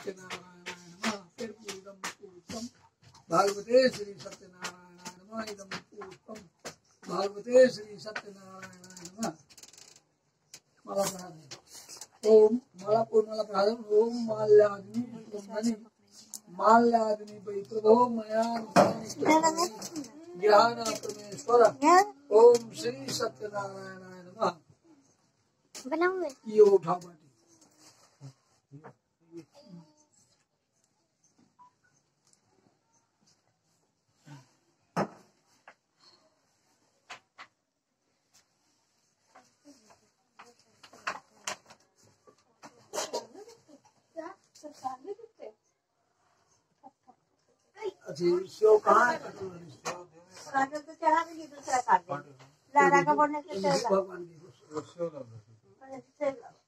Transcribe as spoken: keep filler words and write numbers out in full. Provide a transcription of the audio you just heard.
सत्यनारायणाय नमः। फिर पूर्णम पुष्पम भगवते श्री सत्यनारायणाय नमः। इदम पुष्पम भगवते श्री सत्यनारायणाय नमः। माला प्रसाद ओम माला पूर्णमाला प्रसाद ओम माल्याग्नि पुष्पमणि माल्याग्नि वै प्रभो मया ज्ञान परमेश्वर ओम श्री सत्यनारायणाय नमः। ये उठा बाटी शो कहाँ है? काजल तो चढ़ा भी दूसरा काट दे लारा का बोलने से चला भगवान की